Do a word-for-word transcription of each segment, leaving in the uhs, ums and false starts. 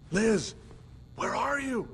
Liz, where are you?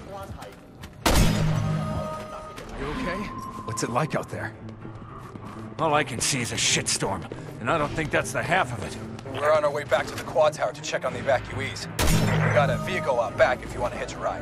What's it like out there? All I can see is a shitstorm, and I don't think that's the half of it. We're on our way back to the quad tower to check on the evacuees. We got a vehicle out back if you want to hitch a ride.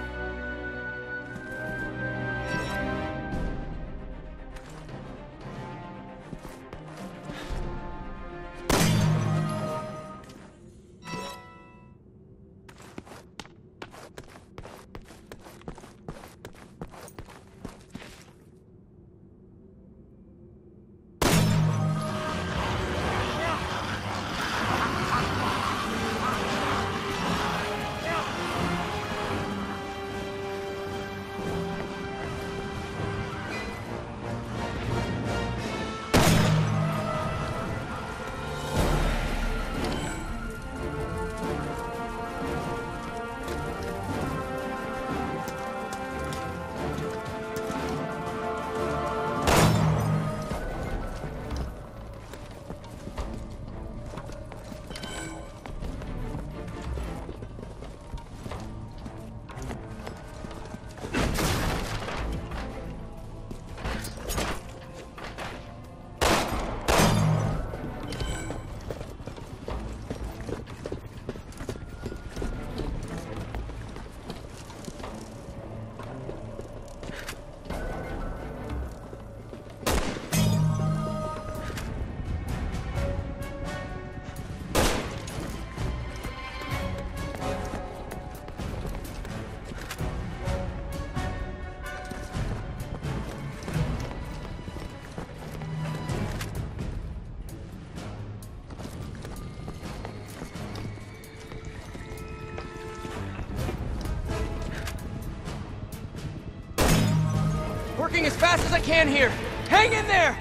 Working as fast as I can here. Hang in there!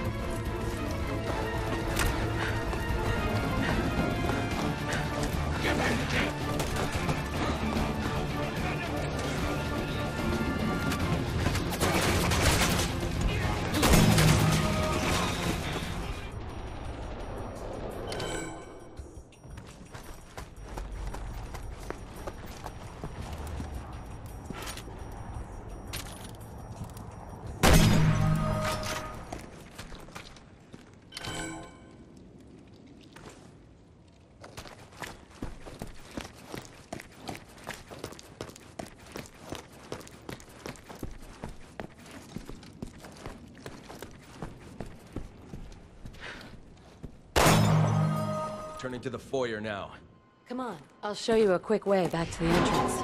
Turning to the foyer now. Come on, I'll show you a quick way back to the entrance.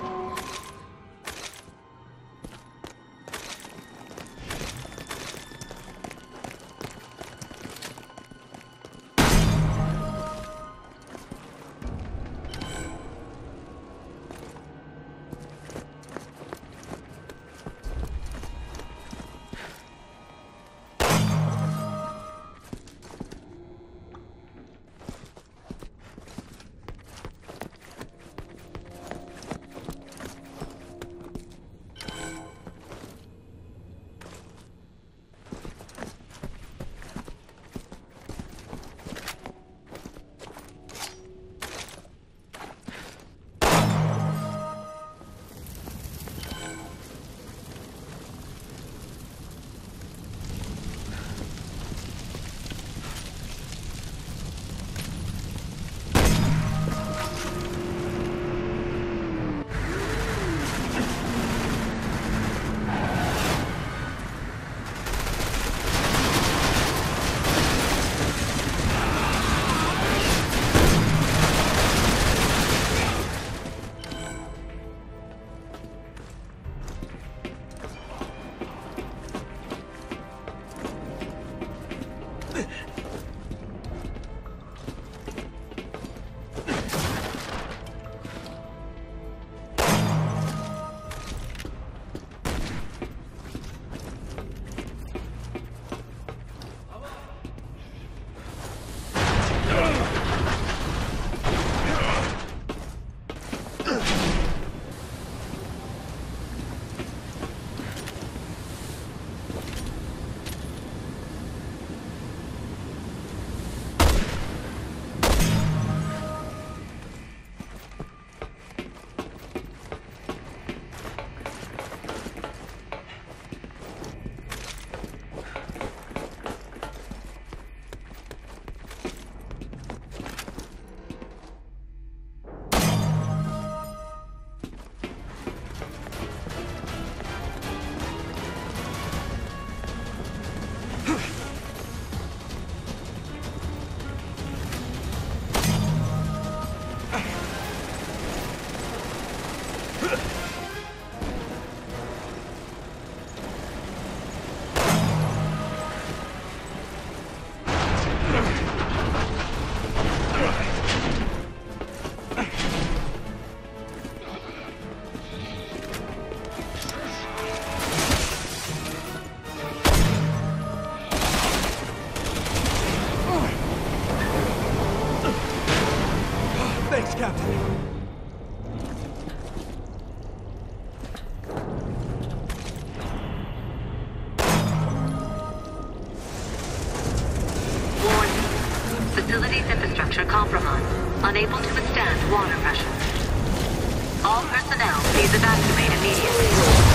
compromised, unable to withstand water pressure. All personnel, please evacuate immediately.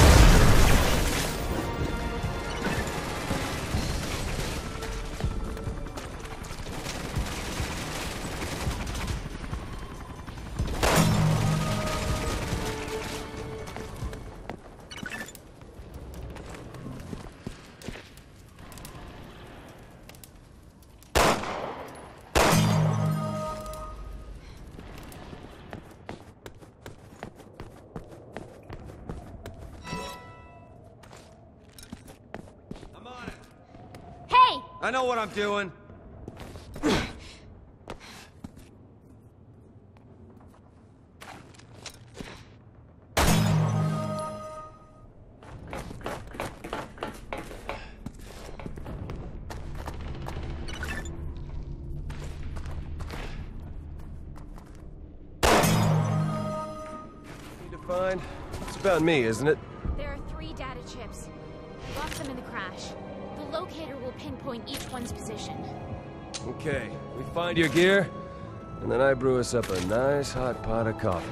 I know what I'm doing. Need to find. It's about me, isn't it? There are three data chips. I lost them in the crash. The locator will pinpoint each one's position. Okay, we find your gear, and then I brew us up a nice hot pot of coffee.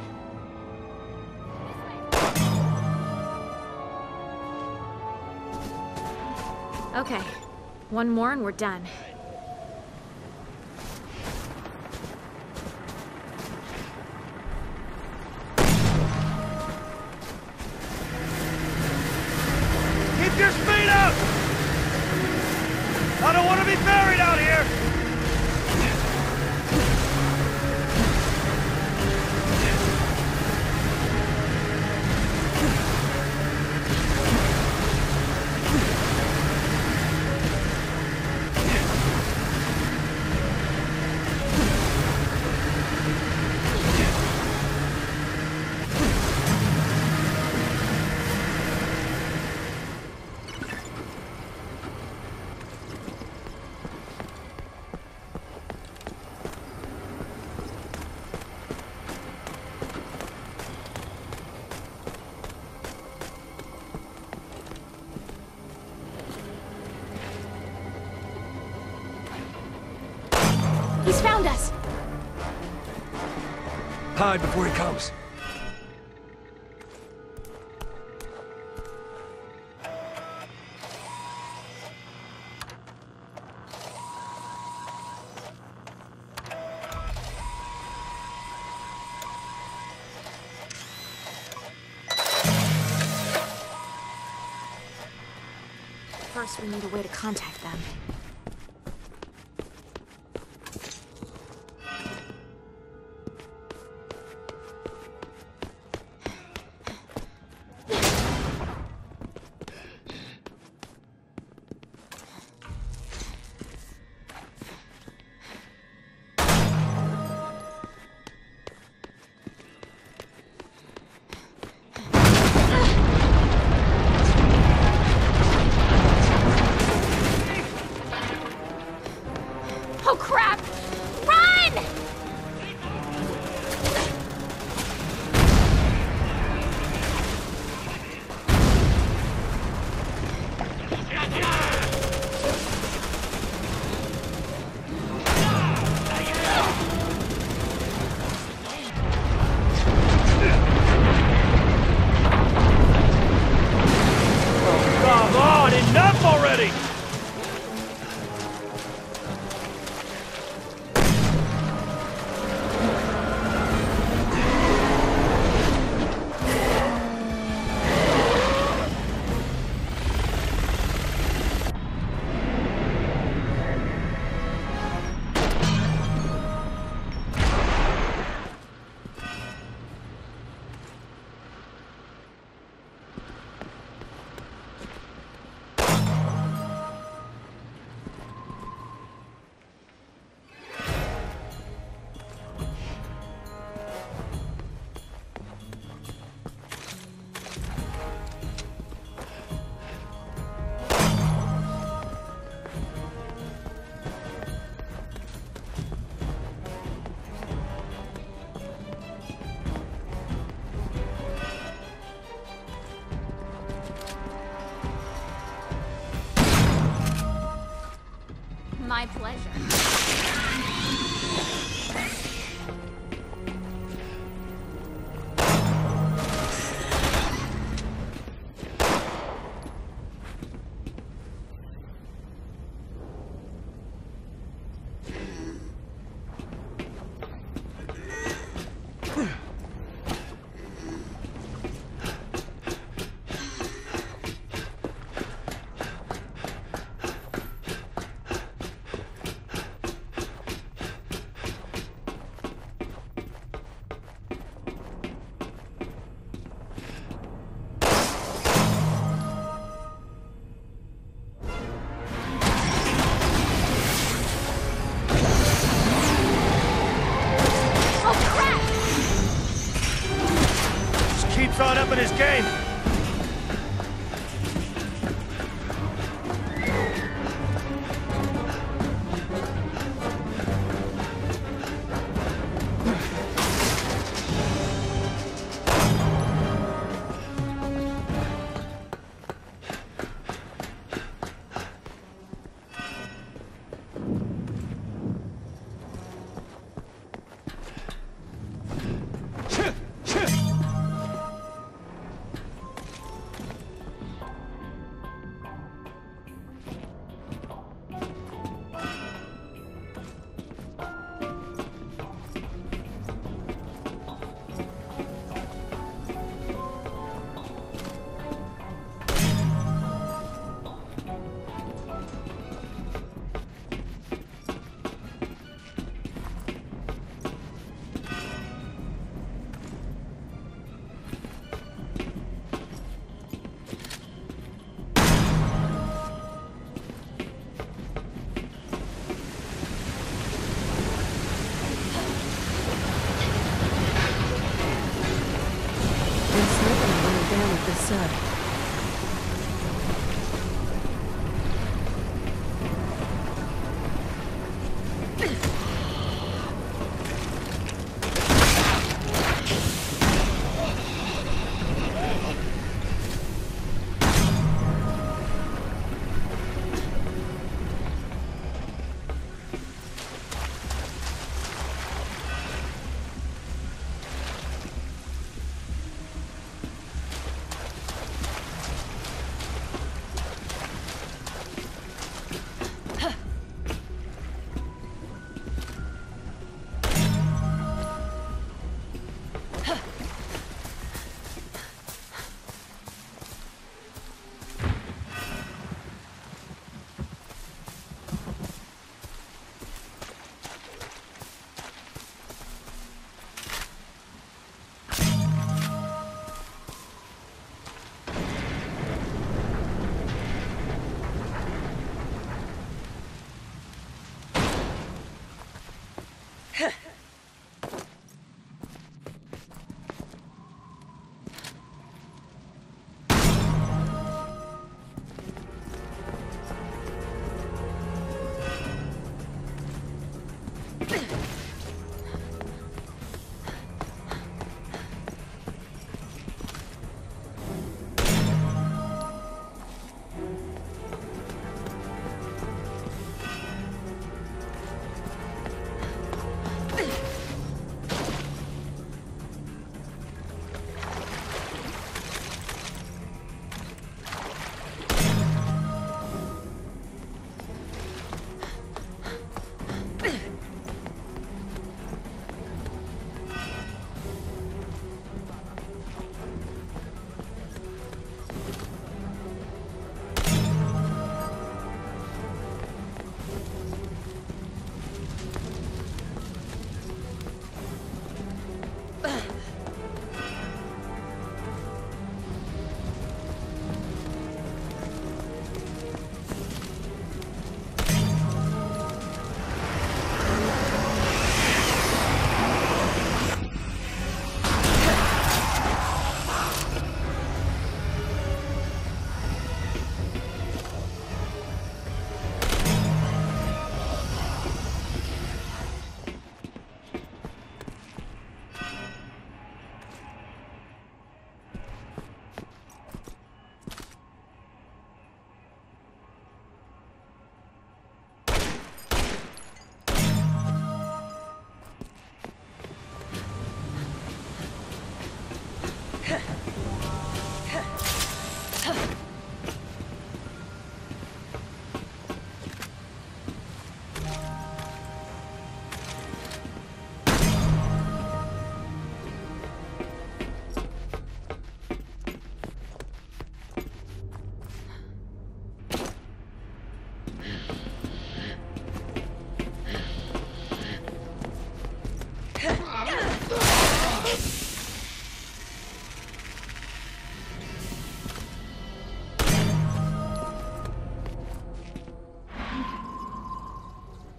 Okay, one more and we're done. Keep your speed up! I don't want to be buried out here! He's found us! Hide before he comes. First, we need a way to contact them. Oh crap! Run! Come on, enough already! My pleasure. Keeps on up in his game. Sub.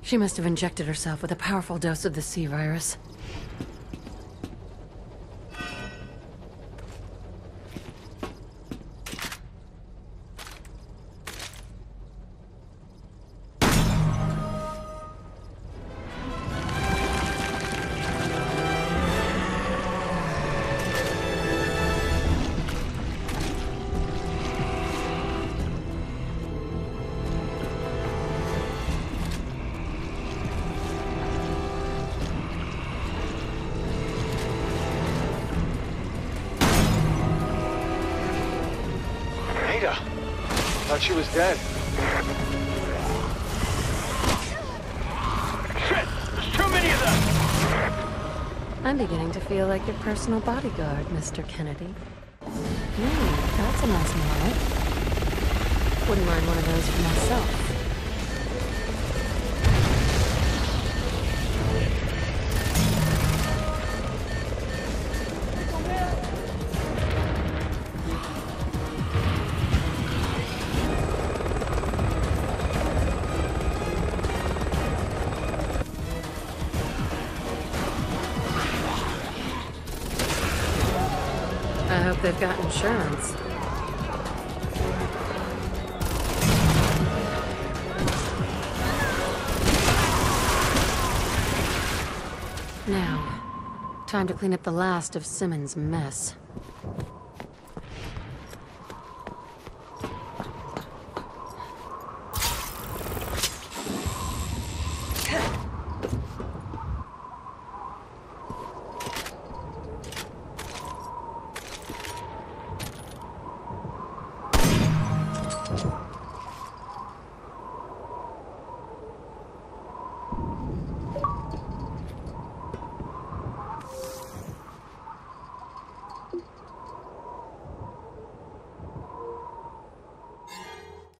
She must have injected herself with a powerful dose of the C virus. Thought she was dead. Shit! There's too many of them! I'm beginning to feel like your personal bodyguard, Mister Kennedy. Hmm, that's a nice model. Wouldn't mind one of those for myself. I hope they've got insurance. Now, time to clean up the last of Simmons' mess.